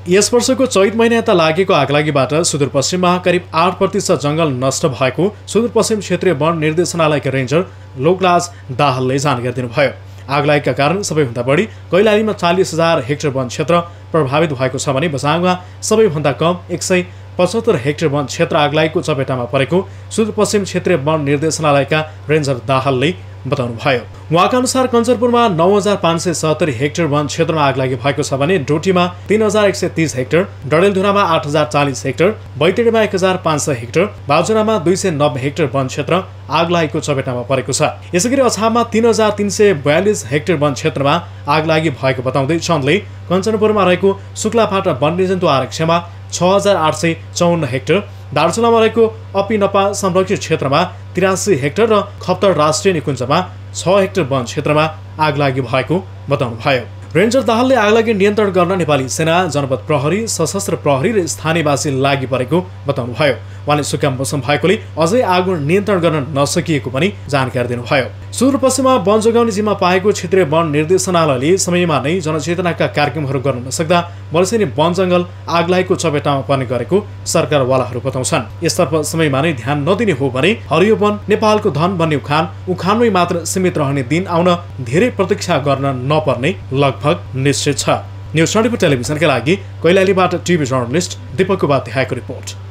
यस वर्षको चैत महिना यता लागेको आगलागीबाट सुदूरपश्चिममा करिब 8% जंगल नष्ट भएको सुदूरपश्चिम क्षेत्रीय वन निर्देशनालयका रेन्जर लोकराज दाहालले जानकारी दिनुभयो। आगलागीका कारण सबैभन्दा बढी कैलालीमा 40,000 हेक्टर वन क्षेत्र प्रभावित भएको छ भने बझाङमा सबैभन्दा कम 175 हेक्टर वन क्षेत्र आगलागीको चपेटामा परेको सुदूरपश्चिम क्षेत्रीय वन निर्देशनालयका रेन्जर दाहालले बताउनुभयो। उहाँका अनुसार कञ्चनपुरमा 9,570 हेक्टर वन क्षेत्रमा आगलागी भएको छ भने डोटीमा 3,130 हेक्टर, डडेलधुरामा 8,040 हेक्टर, बैतडीमा 1,500 हेक्टर, बाजुरामा 290 हेक्टर वन क्षेत्र आगलागीको चपेटामा परेको छ। यसैगरी अछाममा 3,342 हेक्टर वन क्षेत्रमा आगलागी भएको बताउँदै चन्दले कञ्चनपुरमा रहेको शुक्लाफाटा वन्यजन्तु आरक्षमा 6,854 हेक्टर, दार्चुलामा रहेको अपिनपा संरक्षित क्षेत्रमा 83 हेक्टर र खप्तर राष्ट्रिय निकुञ्जमा 6 हेक्टर वन क्षेत्रमा आगलागी भएको बताउनुभयो। रेन्जर दाहालले आगलागी नियन्त्रण गर्न नेपाली सेना, जनपद प्रहरी, सशस्त्र प्रहरी र स्थानीयवासी लागि परेको बताउनुभयो। उहाँले सुक्खा मौसम भएकोले अझै आगो नियन्त्रण गर्न नसकिएको पनि जानकारी दिनुभयो। सुदूरपश्चिममा वन जोगाउने जिम्मा पाएको क्षेत्रीय वन निर्देशनालयले समयमा नै जनचेतनाका कार्यक्रमहरू गर्न नसक्दा वर्षेनी वन जंगल आगलागीको चपेटामा पर्ने गरेको सरकारवालाहरू बताउँछन्। यसतर्फ समयमा नै ध्यान नदिने हो भने हरियो वन नेपालको धन बन्ने उखानमै मात्र सीमित रहने दिन आउन धेरै प्रतीक्षा गर्न नपर्ने लगभग निश्चित छ। न्युज 24 टेलिभिजनका लागि कैलालीबाट टिभी जर्नलिस्ट दीपक उपाध्यायको रिपोर्ट।